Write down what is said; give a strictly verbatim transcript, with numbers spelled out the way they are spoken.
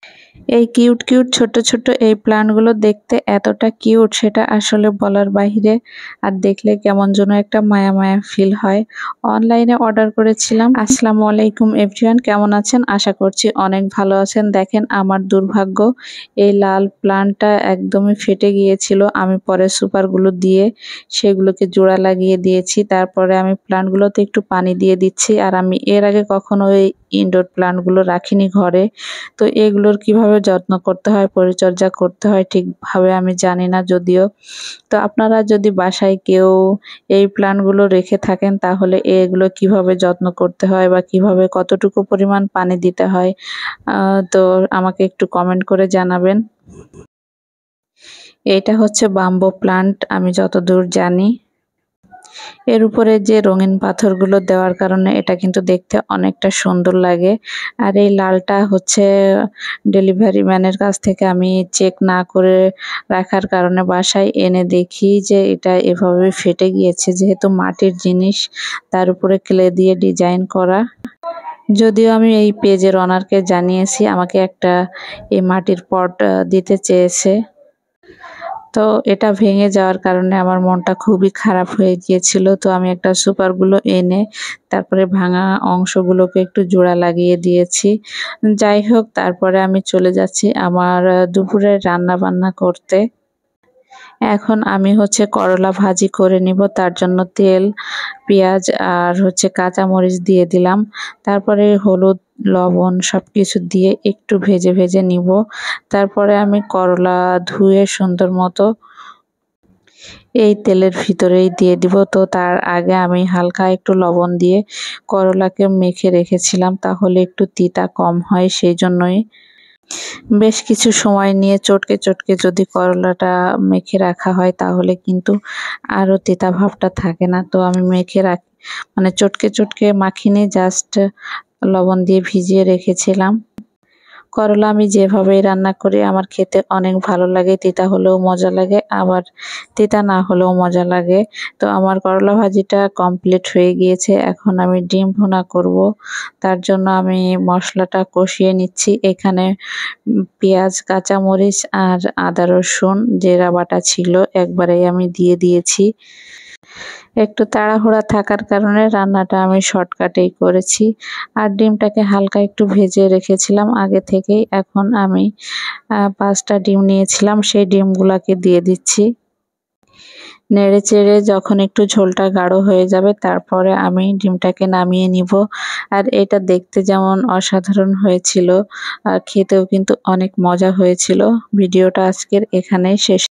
এই cute cute ছোট ছোট এই প্লান্টগুলো দেখতে এতটা কিউট সেটা আসলে বলার বাহিরে। আর দেখলে কেমন যেন একটা মায়া মায়া ফিল হয়। অনলাইনে অর্ডার করেছিলাম। আসসালামু আলাইকুম এভরিওয়ান, কেমন আছেন? আশা করছি অনেক ভালো আছেন। দেখেন আমার দুর্ভাগ্য, এই লাল প্লান্টটা একদমই ফেটে গিয়েছিল। আমি পরে সুপারগুলো দিয়ে সেগুলোকে জোড়া লাগিয়ে দিয়েছি। তারপরে আমি প্লান্টগুলোতে একটু পানি দিয়ে দিচ্ছি। আর আমি এর আগে কখনো এই ইনডোর প্লান্টগুলো রাখিনি ঘরে। তো এগুলোর কিভাবে যত্ন করতে হয়, পরিচর্যা করতে হয় ঠিকভাবে আমি জানি না যদিও। তো আপনারা যদি বাসায় কেউ এই প্লান্টগুলো রেখে থাকেন তাহলে এগুলো কিভাবে যত্ন করতে হয় বা কিভাবে কতটুকু পরিমাণ পানি দিতে হয়, তো আমাকে একটু কমেন্ট করে জানাবেন। এটা হচ্ছে বাম্বো প্লান্ট আমি যতদূর জানি। এর উপরে যে রঙিন পাথরগুলো দেওয়ার কারণে এটা কিন্তু দেখতে অনেকটা সুন্দর লাগে। আর এই লালটা হচ্ছে ডেলিভারি ম্যানের কাছ থেকে আমি চেক না করে রাখার কারণে বাসায় এনে দেখি যে এটা এভাবে ফেটে গিয়েছে, যেহেতু মাটির জিনিস তার উপরে ক্লে দিয়ে ডিজাইন করা। যদিও আমি এই পেজের ওনারকে জানিয়েছি, আমাকে একটা এই মাটির পট দিতে চেয়েছে। তো এটা ভেঙে যাওয়ার কারণে আমার মনটা খুবই খারাপ হয়ে গিয়েছিল। তো আমি একটা সুপারগুলো এনে তারপরে ভাঙা অংশগুলোকে একটু জোড়া লাগিয়ে দিয়েছি। যাই হোক, তারপরে আমি চলে যাচ্ছি আমার দুপুরের রান্না বান্না করতে। এখন আমি হচ্ছে করলা ভাজি করে নিব। তার জন্য তেল, পেঁয়াজ আর হচ্ছে কাঁচা মরিচ দিয়ে দিলাম। তারপরে হলুদ, লবণ সব কিছু দিয়ে একটু ভেজে ভেজে নিব। তারপরে আমি করলা ধুয়ে সুন্দর মতো এই তেলের ভিতরেই দিয়ে দিব। তো তার আগে আমি হালকা একটু লবণ দিয়ে করলাকে মেখে রেখেছিলাম, তাহলে একটু তিতা কম হয়, সেই জন্যই। বেশ কিছু সময় নিয়ে চটকে চটকে যদি করলাটা মেখে রাখা হয় তাহলে কিন্তু আরও তিতা ভাবটা থাকে না। তো আমি মেখে রাখি, মানে চটকে চটকে মাখিনি, জাস্ট লবণ দিয়ে ভিজিয়ে রেখেছিলাম। করলা আমি যেভাবেই রান্না করি আমার খেতে অনেক ভালো লাগে। তিতা হলেও মজা লাগে, আবার তিতা না হলেও মজা লাগে। তো আমার করলা ভাজিটা কমপ্লিট হয়ে গিয়েছে। এখন আমি ডিম ভুনা করব। তার জন্য আমি মশলাটা কষিয়ে নিচ্ছি। এখানে পেঁয়াজ, কাঁচামরিচ আর আদা রসুন জিরা বাটা ছিল, একবারেই আমি দিয়ে দিয়েছি। একটু তাড়াহুড়া থাকার কারণে রান্নাটা আমি শর্টকাটেই করেছি। আর ডিমটাকে হালকা একটু ভেজে রেখেছিলাম আগে থেকেই। এখন আমি পাঁচটা ডিম নিয়েছিলাম, সেই ডিমগুলাকে দিয়ে দিচ্ছি। নেড়ে চেড়ে যখন একটু ঝোলটা গাঢ় হয়ে যাবে তারপরে আমি ডিমটাকে নামিয়ে নিব। আর এটা দেখতে যেমন অসাধারণ হয়েছিল আর খেতেও কিন্তু অনেক মজা হয়েছিল। ভিডিওটা আজকের এখানেই শেষ।